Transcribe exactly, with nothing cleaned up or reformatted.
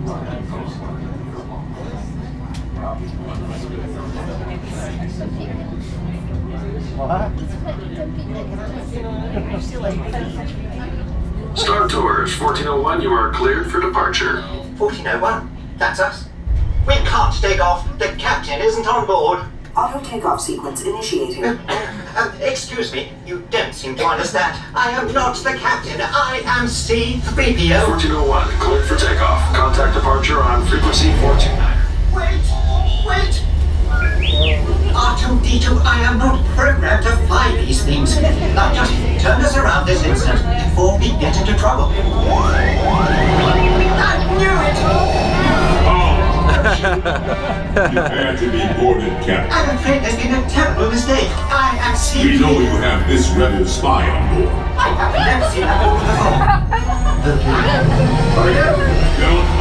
Star Tours fourteen oh one, you are cleared for departure. fourteen oh one? That's us. We can't take off. The captain isn't on board. Auto takeoff sequence initiating. Uh, uh, excuse me, you don't seem to understand. I am not the captain. I am C three P O. fourteen oh one, cleared for takeoff. Contact departure on frequency four two nine. Wait, wait. R two D two, I am not programmed to fly these things. Now just turn us around this instant before we get into trouble. I knew it! Prepare to be boarded, Captain. I'm afraid there's been a terrible mistake. I am C three P O. We know you have this rebel spy on board. I have never seen that before. Don't